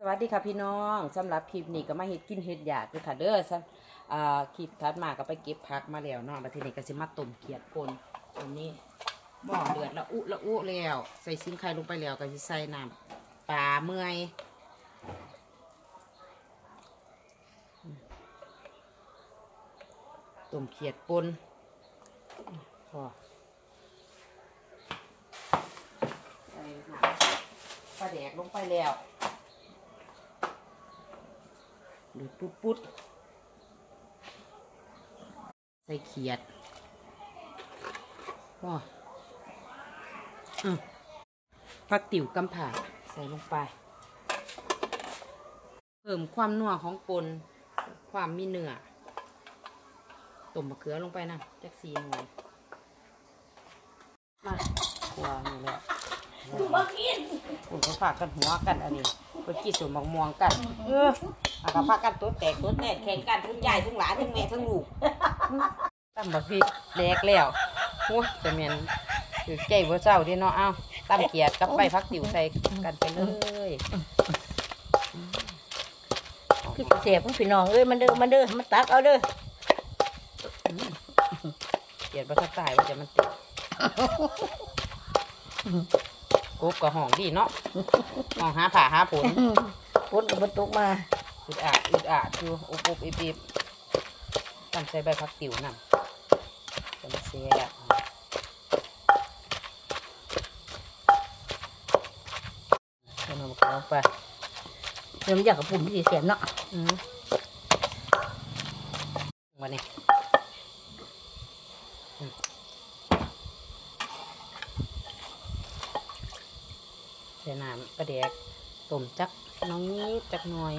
สวัสดีค่ะพี่น้องสำหรับคลิปนี้ก็มาเฮ็ดกินเฮ็ดอยากด้วยค่ะเด้อคลิปถัดมาก็ไปเก็บผักมาแล้วเนาะบัดนี้ก็สิมาต้มเขียดป่นอันนี้หม้อเดือดละอุแล้วใส่ซิงไข่ลงไปแล้วก็สิใส่น้ำปลาเมื่อยต้มเขียดป่นพอใส่น้ำปลาแดกลงไปแล้วดูปุ๊ดใส่เขียดก็ผักติ๋วกำผ่าใส่ลงไปเพิ่มความนัวของปนความมีเนื้อต้มมะเขือลงไปนะจัก4 หน่วยมาขัวนี่แหละคุณเขาฝากกันหัวกันอันนี้เพื่อกินส่วนมะม่วงกันอาพากันตัวแตกแข่งกันทั้งใหญ่ทั้งหลานทั้งแม่ทั้งลูกตั้มบะพริกแดกแล้วโอ้จะเหม็นคือใจว่าเจ้าที่เนาะเอาตั้มเกียดกับใบพักติ๋วใส่กันไปเลยคือเสียบพี่น้องมันเด้อมันตักเอาเด้อเกียดบัตรตายว่าจะมันติดกุ๊บกับห้องดีเนาะห้องหาผ่าหาผลกับบรรทุกมาอึดอัดดูอุบอิบตั้งใส่ใบพักติ๋วนั่นเป็นเสียเอาน้ำเข้าไปเดี๋ยวมันอยากกับปุ่นที่เสียบเนาะวันนี้ใส่น้ำปลาแดกต้มจักน้องนี้จักหน่อย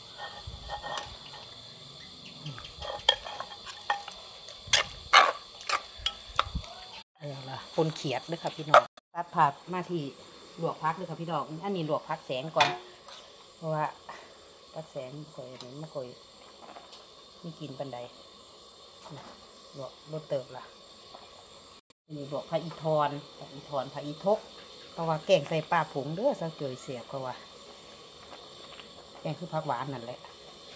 อะไรล่ะคนเขียดด้วยค่ะพี่น้องตัดผักมาที่ลวกพักด้วยค่ะพี่น้องอันนี้ลวกพักแสงก่อนเพราะว่าพักแสงก่อยนี้มาก่อยมีกินปันใดลวกรสเติบล่ะนี่ลวกผักอีทอนผักอีทกเพราะว่าแกงใส่ปลาผงเด้อซะเกยเสียบก็ว่าแกงคือผักหวานนั่นแหละ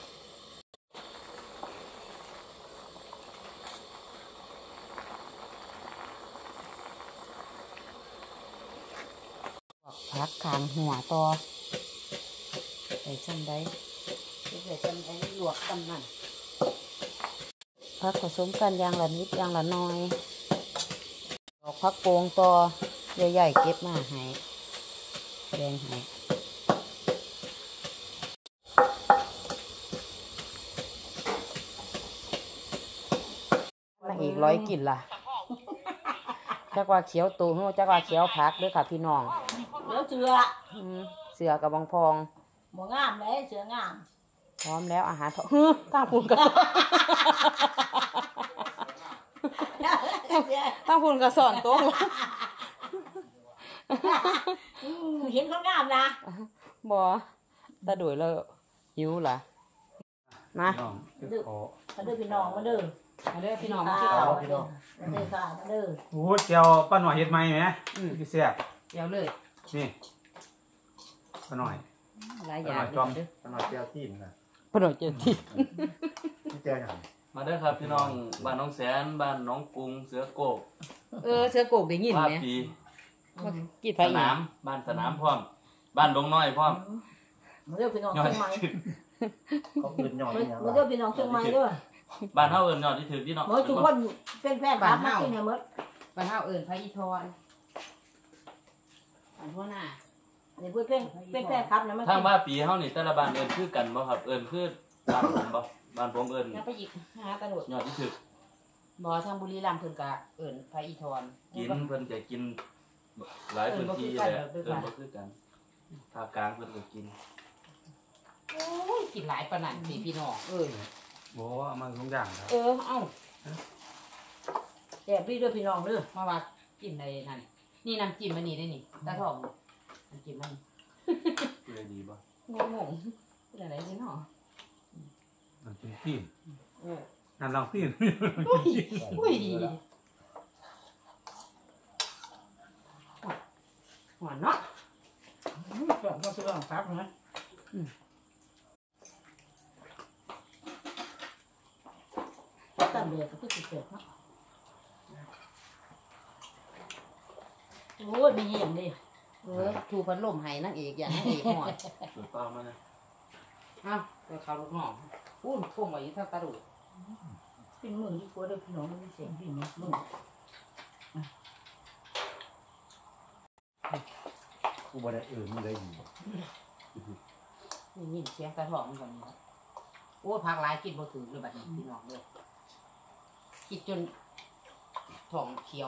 ผักกลางหัวต่อใส่ชั้นใดลวกกันนั่นผักผสมกันอย่างละนิดอย่างละน้อยดอกผักโป่งต่อใหญ่ๆเก็บมาให้แดงให้มาอีก100 กินล่ะจักว่าเขียวตูจักว่าเขียวพักด้วยค่ะพี่น้องแล้วเสือกับบางพองหมูงามเลยเสืองามพร้อมแล้วอาหารตั้งพูนกระสอนตั้งพูนกระสอนโต๊ะเห็นเขางามนะบ่ตาดุยแล้วหิวล่ะมาเด้อพี่น้องมาเด้อพี่น้องมาที่เขามาเด้อค่ะมาเด้อโอ้เจียวป้าหน่อยเห็ดไหมไหมพี่เสียบเจียวเลยนี่ป้าหน่อยหลายอย่างจอมป้าหน่อยเจียวที่นะป้าหน่อยเจียวที่พี่เจียวอย่างมาเด้อครับพี่น้องบ้านน้องแสนบ้านน้องกรุงเสือโกกเสือโกกได้ยินไหมกีดสนามบ้านสนามพร้อมบ้านดงน้อยพร้อมมาเด้อพี่น้องเชียงใหม่เขาเป็นยอดมาเด้อพี่น้องเชียงใหม่ด้วยบ้านเฮาเอิญยอดที่ถือพี่น้องเมื่อทุกคนเป็นแฟนบ้านเฮาเนี่ยเมื่อบ้านเฮาเอิญพระอีทอนบ้านหัวหน้าเนี่ยเพื่อนเป็นแฟนครับนะทางบ้านปีเฮานี่แต่ละบ้านเอิญคือกันบ่ครับเอิญคือบ้านผมบ่บ้านผมเอิญอย่าไปหยิบหากระโดดยอดที่ถือบ่ทางบุรีรัมย์เพิ่นก็เอิญพระอีทอนกินเพิ่นจะกินหลายพื้นที่แหละเอิญบ่คือกันภาคกลางเพิ่นก็กินโอ้ยกินหลายปานนั้นพี่น้องโอ้มันทุกอย่างครับเอ้าแอบพี่ด้วยพี่น้องเด้อมาว่ากินอะไรนั่นนี่น้ำจิ้มมันนี่ได้นี่ตาทองน้ำจิ้มมันเลยดีบ่งงเป็นอะไรพี่น้องน้ำจิ้มปีนน้ำลองปีนอุ้ยหวานเนาะก็ซื้อของพักนะตามเดือดก็คือเสียบเนาะโอ้ยมีเหี้ยงดิถูพัดลมให้นั่งเอกอย่างนั่งเอกหอดส่วนเปล่ามานะอ้าวไปเขาลูกน้องพูดพุ่งไว้ท่าตาดุเป็นมือที่กลัวเด้อพี่น้องมันมีเสียงพี่เนาะมือกูบ่ได้มันได้อยู่นี่ยินเสียงตาทองมันก่อนนี้โอ้พักหลายกินบ่ถึงเลยบัดนี้พี่น้องเลยกินจนท้องเขียว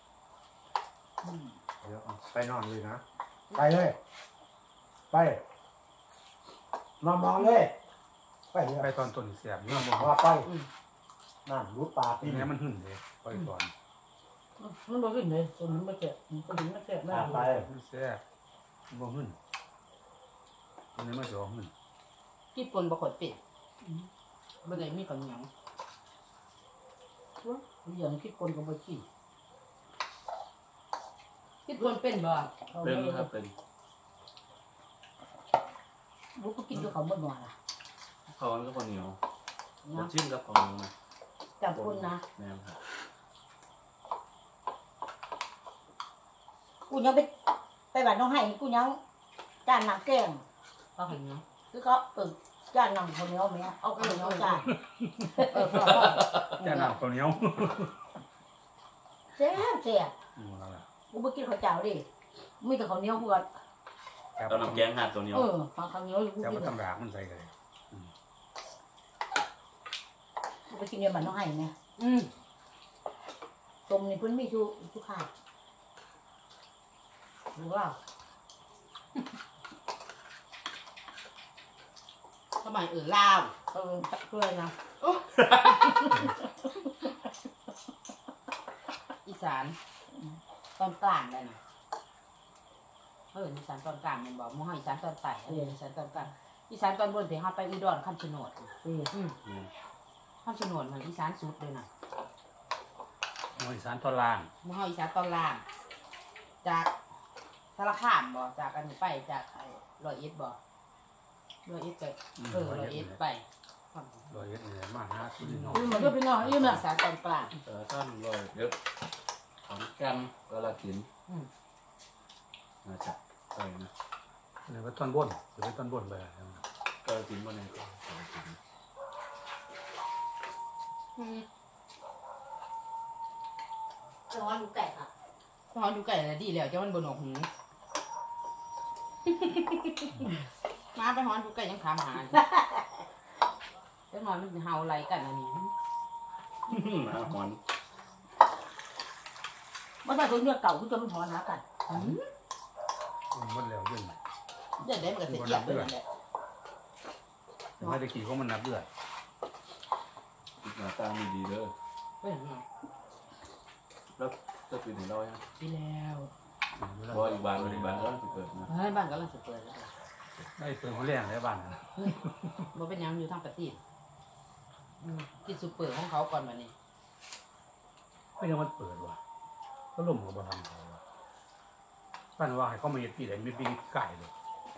เดี๋ยวไปนอนเลยนะไปเลยไปนอนเลยไปเลยไปตอนต้นเสียบเนาะบ่ว่าไปนั่นรู้ปลาปีทีนี้นี้มันหึ่นเลยไปก่อนมันบ่ขึ้นเลยตัวมันบ่เจ็บตัวนี้มันเจ็บมากไปมันแซ่บบ่หึ่นอันนี้มันจะหึ่นกินปนบ่ค่อยเป็ดบ่ได้มีข้าวเหนียวอย่างคิดคนก็บ่กินกินปนเป็นบ่เป็นครับเป็นลูกก็กินกับเขาบ่หน่อยล่ะข้าวมันก็ข้าวเหนียวนะชิมกับข้าวเหนียวนะจับคนนะแม่นครับกูยังไปบ้านน้องให้กูยังจานน้ำแกงข้าวเหนียวคือเขาจานน้ำคนเหนียวแม่เอาคนเหนียวจานพ่อจะนำข้าวเหนียวแซ่บแซ่บนั่นล่ะกูบ่กินข้าวเจ้าดิมีแต่ข้าวเหนียวกูก็จับเอาน้ำแกงหาดตัวเหนียวข้าวเหนียวกูจับกินตำรากมันใส่กันเลยกูไปกินในบ้านน้องให้แม่ต้มนี่เพิ่นมีทุกข้าวหรือว่าสมัยลาวเพื่อนนะอีสานตอนกลางได้นะอีสานตอนกลางแม่นบ่หมู่เฮาอีสานตอนใต้อีสานตอนกลางอีสานตอนบนที่เฮาไปอุดรคำชะโนดอืมแม่นคำชะโนดมันอีสานสุดเลยน่ะหน่วยสารตอนล่างหมู่เฮาอีสานตอนล่าง จากสารคามบ่จากอันนี้ไปจากไอ้ร้อยเอ็ดบ่ร้อยเอ็ดไปร้อยเอ็ดไปร้อยเอ็ดนี่มาหาที่น้องอืมมันก็เป็นน้องอืมอีน่ะสานตอนกลางท่านลอยเยอะของกันกาลสินธุ์อืมน่าจะไปนะนี่ก็ต้นบนหรือไปต้นบนไปกาลสินธุ์วันไหนก็กาฬสินธุ์ร้อนอยู่ไก่ค่ะพอดูไก่แล้วดีแล้วเจ้ามันบนออกหู มาไปฮ้อนดูไก่ยังถามหาเจ้าน้อยมันเฮาไรกันอันนี้อาหอนมันได้คนเนื้อเก่าคุณจะมันพอนะกันมันแล้วยื่นเดี๋ยวได้มันก็เสียเกียบด้วยนั่นแหละไม่ได้กี่ก็มันนับเลือดหน้าตาไม่ดีเด้อเป็นไงแล้วจะเป็นให้เรายังดีแล้วเพราะอีกบ้านอีกบ้านก็จะเกิดนะเฮ้ยบ้านกำลังจะเปิดแล้วได้เติมเขาแรงได้บ้านนะบ่เป็นหยังอยู่ทางประเทศกินซุปเปอร์ของเขาก่อนวันนี้ไม่ยังมันเปิดว่ะก็ล่มกับบ้านเขาบ้านว่าให้เขามาเย็ดปีไหนไม่ปีไก่เลย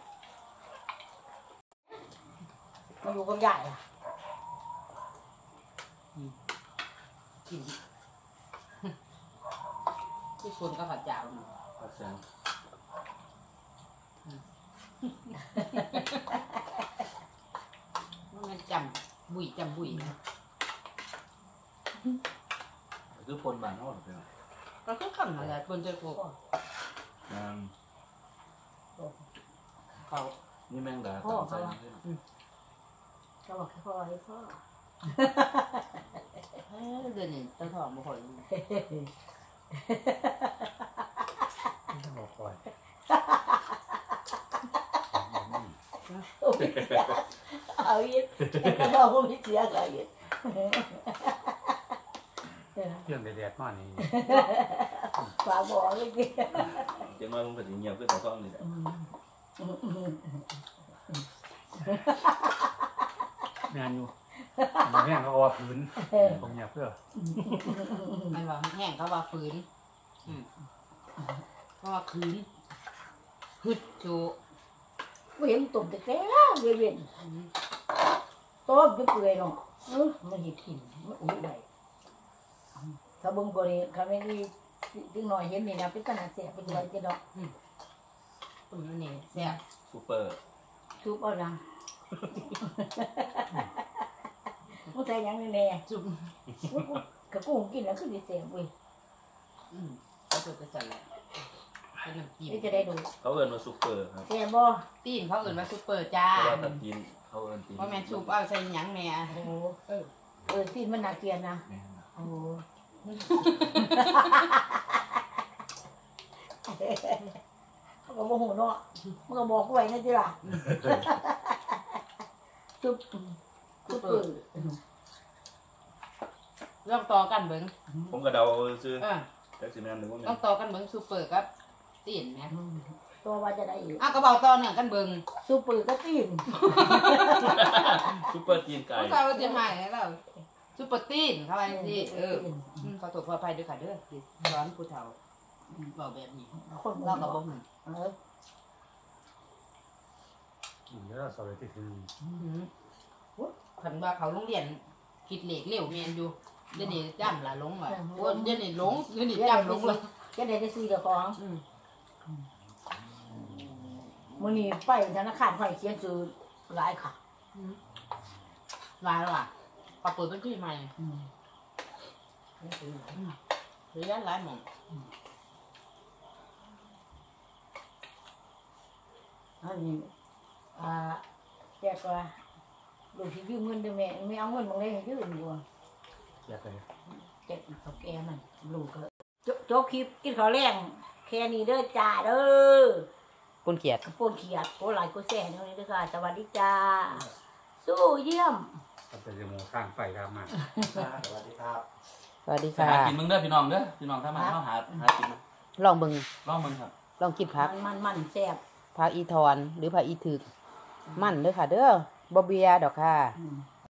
มาอยู่กับใหญ่อะกินที่คนก็ผัดจ่าวนี่พักแสงมันจำบุยนะคือปนบ้านเขาหรือเปล่าก็คือคำนั่นแหละคนจะโก เขานี่แมงดาตามใจนี่จะบอกให้พ่อให้พ่อเดือนนี้เจ้าทองบ่ค่อยต้องรอคอยโอ้ยเอาอีกก็บอกว่าไม่เสียอะไรอีกเรื่องแดดๆมากนี่ฝากบอกเลยดิจังว่ามันก็สิเงียบคือเขาต้องนี่แหละงานอยู่มาแห้งก็เอาพื้นตรงเนี้ยเพื่อไม่ว่าแห้งเขาว่าฝืนเพราะว่าคืนฮึดโจไม่เห็นตุ่มแต่แก่เวียนต้มจะเปื่อยเนาะมันหิถิ่นมันอุ่นได้ถ้าเบิ่งกว่านี้เขาไม่มีจึงหน่อยเห็นนี่นะเป็นขนาดเสียเป็นไรจะดอกนี่แซ่บซูเปอร์ซุปเอาจังมันใส่ยังแน่จุ่มๆกระกุ้งกินแล้วคือดีเสียเว้ยเขาจะไปใส่เป็นน้ำจิ้มนี่จะได้ดูเขาเอิ้นว่าซูเปอร์ครับแซ่บบ่ตีนเขาเอื่นว่าซุปเปอร์จ้าเพราะว่าตัดตีนเขาเอิ้นตีนว่าแม่ซุปเอาใส่หยังแม่โอ้โหที่มันน่าเกลียดนะแม่นโอ้โหเขาก็บอกหูเนาะมึงก็บอกกูไว้นะจิล่ะซุปซุปเปอร์ลองต่อกันเบิ่งผมก็เดาซื้อเออจักสิแม่นหรือว่าแม่ลองต่อกันเบิ่งซุปเปอร์กับตีนแม่ตัวว่าจะได้อีกอ้าวก็บอกต่อเนื่องกันเบิ่งซุปเปอร์ก็ตีนซูเปอร์ตีนไก่เขาว่าจะให้แล้วซุปเปอร์ตีนเขาว่าสิขอโทษขออภัยด้วยค่ะเด้อที่สอนผู้เฒ่าบอกแบบนี้คนเราเราก็ก็บ่บอกฮู้แล้วสวัสดีที่คันว่าเขาโรงเรียนคิดเลขเร็วแม่นอยู่เดี๋ยวนี้จำละลงว่ะโอ้เดี๋ยวนี้หลงเดี๋ยวนี้จำลงเลยจะได้ซื้อเจ้าของ มื้อนี้ไปธนาคารไฟเขียนซื้อหลายค่ะมาแล้วอ่ะพอเปิดบัญชีใหม่หรือยันหลายหม่องอันนี้แจกว่าลูกที่ยืมเงินด้วยแม่ไม่เอาเงินบางเลยให้ยืมอยู่อยากเลยแจกเขาแกมันลูกก็โจ๊กคลิปกินข้าวแรงแค่นี้เด้อจ้าเด้อปนเกียดปนเขียดโอ้หลายกูแซ่เท่านี้เด้อค่ะสวัสดีจ้า สู้เยี่ยมก็จะมองข้างไฟตามมาสวัสดีครับสวัสดีไปค่ะหากินมึงเด้อพี่น้องเด้อพี่น้องถ้ามาเขาหากินลองเบิ่งลองมึงครับลองกินผักมันแซ่บผักอีทอนหรือผักอีถึกมันเด้อค่ะ เด้อบ่เบียดอกค่ะอืม